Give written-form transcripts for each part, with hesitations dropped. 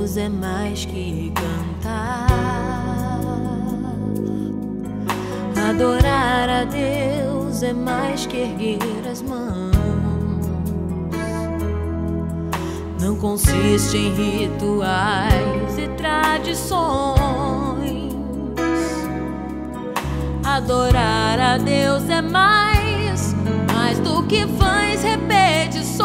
Deus é mais que cantar. Adorar a Deus é mais que erguer as mãos. Não consiste em rituais e tradições. Adorar a Deus é mais do que vãs repetições.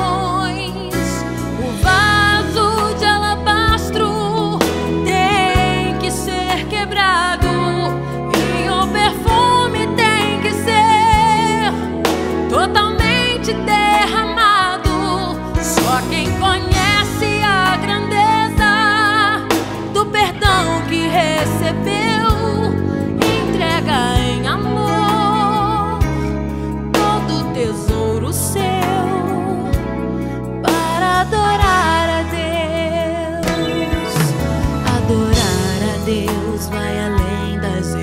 O vaso de alabastro tem que ser quebrado e o perfume tem que ser totalmente derramado. Só quem conhece a grandeza do perdão que recebeu entrega em amor todo o tesouro seu para adorar a Deus. Adorar a Deus vai além das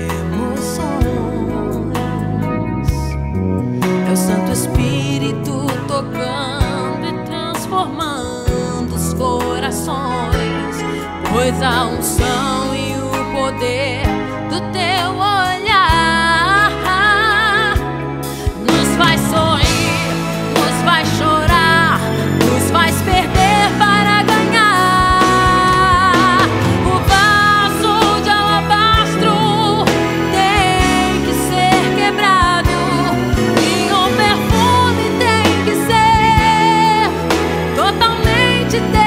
emoções. É o Santo Espírito tocando e transformando os corações, pois a unção e o poder do teu olhar nos faz sorrir, nos faz chorar, nos faz perder para ganhar. O vaso de alabastro tem que ser quebrado e o perfume tem que ser totalmente